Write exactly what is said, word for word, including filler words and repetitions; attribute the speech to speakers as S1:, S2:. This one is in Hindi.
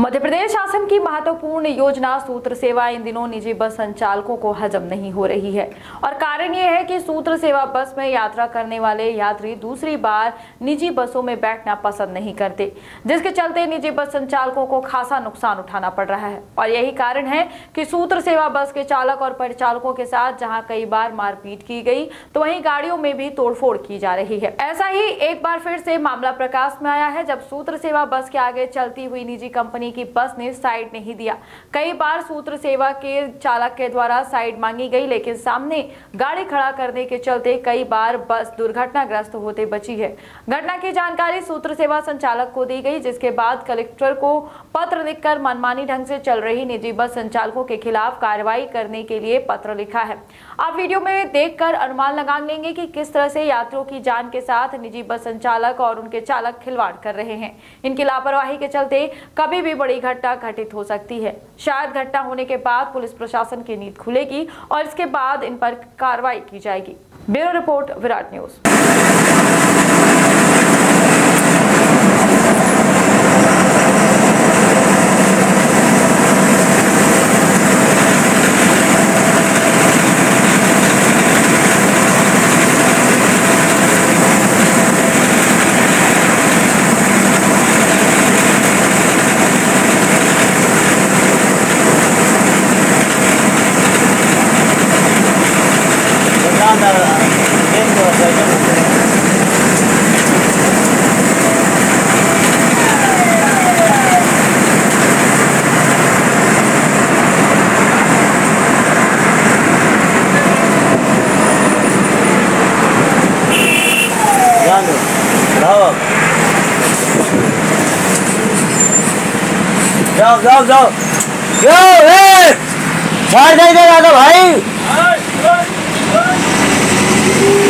S1: मध्य प्रदेश शासन की महत्वपूर्ण योजना सूत्र सेवा इन दिनों निजी बस संचालकों को हजम नहीं हो रही है और कारण ये है कि सूत्र सेवा बस में यात्रा करने वाले यात्री दूसरी बार निजी बसों में बैठना पसंद नहीं करते, जिसके चलते निजी बस संचालकों को खासा नुकसान उठाना पड़ रहा है। और यही कारण है कि सूत्र सेवा बस के चालक और परिचालकों के साथ जहां कई बार मारपीट की गई, तो वहीं गाड़ियों में भी तोड़फोड़ की जा रही है। ऐसा ही एक बार फिर से मामला प्रकाश में आया है जब सूत्र सेवा बस के आगे चलती हुई निजी कंपनी की बस ने साइड नहीं दिया। कई बार सूत्र सेवा के चालक के द्वारा साइड मांगी गई, लेकिन सामने गाड़ी खड़ा करने के चलते कई बार बस दुर्घटनाग्रस्त होते बची है। घटना की जानकारी सूत्र सेवा संचालक को दी गई, जिसके बाद कलेक्टर को पत्र लिखकर मनमानी ढंग से चल रही निजी बस संचालकों के खिलाफ कार्रवाई करने के लिए पत्र लिखा है। आप वीडियो में देखकर अनुमान लगा लेंगे कि किस तरह से यात्रियों की जान के साथ निजी बस संचालक और उनके चालक खिलवाड़ कर रहे हैं। इनकी लापरवाही के चलते कभी भी बड़ी घटना घटित हो सकती है। शायद घटना होने के बाद पुलिस प्रशासन की नींद खुलेगी और इसके बाद इन पर कार्रवाई की जाएगी। Bureau report, Virat news.
S2: जाओ जाओ जाओ जाओ ए छाड़ दे दे भाई।